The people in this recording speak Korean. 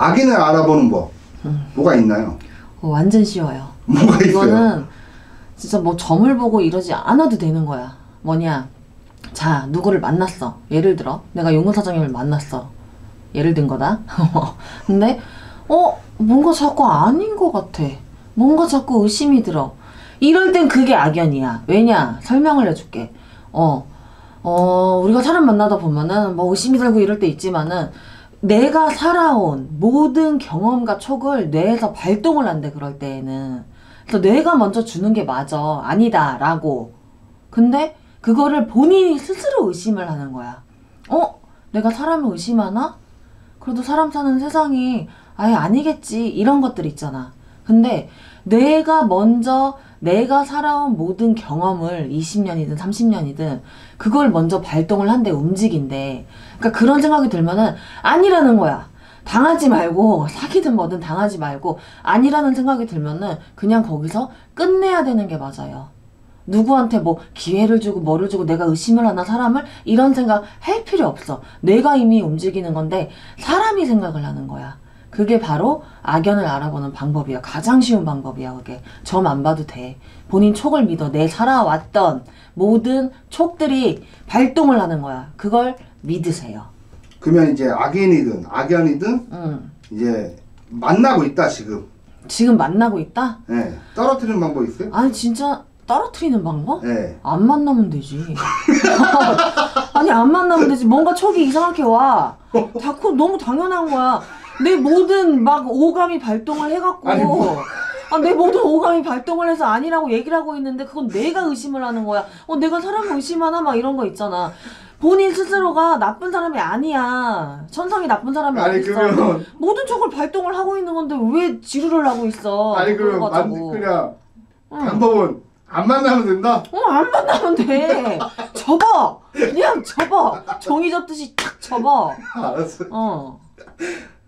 악인을 알아보는 법 뭐가 있나요? 완전 쉬워요. 뭐가 있어요? 이거는 진짜 뭐 점을 보고 이러지 않아도 되는 거야. 뭐냐, 자 누구를 만났어. 예를 들어 내가 용문 사장님을 만났어. 예를 든 거다. 근데 뭔가 자꾸 아닌 것 같아. 뭔가 자꾸 의심이 들어. 이럴 땐 그게 악연이야. 왜냐? 설명을 해줄게. 우리가 사람 만나다 보면은 뭐 의심이 들고 이럴 때 있지만은 내가 살아온 모든 경험과 촉을 뇌에서 발동을 한대, 그럴 때에는. 그래서 뇌가 먼저 주는 게 맞아. 아니다. 라고. 근데 그거를 본인이 스스로 의심을 하는 거야. 내가 사람을 의심하나? 그래도 사람 사는 세상이 아예 아니겠지. 이런 것들 있잖아. 근데 내가 먼저 내가 살아온 모든 경험을 20년이든 30년이든 그걸 먼저 발동을 한대, 움직인대. 그러니까 그런 생각이 들면은 아니라는 거야. 당하지 말고, 사귀든 뭐든 당하지 말고 아니라는 생각이 들면은 그냥 거기서 끝내야 되는 게 맞아요. 누구한테 뭐 기회를 주고 뭐를 주고 내가 의심을 하나 사람을, 이런 생각 할 필요 없어. 내가 이미 움직이는 건데 사람이 생각을 하는 거야. 그게 바로 악연을 알아보는 방법이야. 가장 쉬운 방법이야. 그게 점 안 봐도 돼. 본인 촉을 믿어. 내 살아왔던 모든 촉들이 발동을 하는 거야. 그걸 믿으세요. 그러면 이제 악인이든 악연이든 이제 만나고 있다 지금. 지금 만나고 있다? 네. 떨어뜨리는 방법 있어요? 아니 진짜 떨어뜨리는 방법? 네. 안 만나면 되지. 아니 안 만나면 되지. 뭔가 촉이 이상하게 와. 자꾸 너무 당연한 거야. 내 모든 막 오감이 발동을 해갖고 아니, 내 모든 오감이 발동을 해서 아니라고 얘기를 하고 있는데 그건 내가 의심을 하는 거야. 내가 사람을 의심하나 막 이런 거 있잖아. 본인 스스로가 나쁜 사람이 아니야. 천성이 나쁜 사람이 아니 어딨어. 그러면 모든 촉을 발동을 하고 있는 건데 왜 지루를 하고 있어. 아니 그러면 그냥 방법은 안 만나면 된다? 안 만나면 돼. 접어. 그냥 접어. 종이 접듯이 탁 접어. 알았어.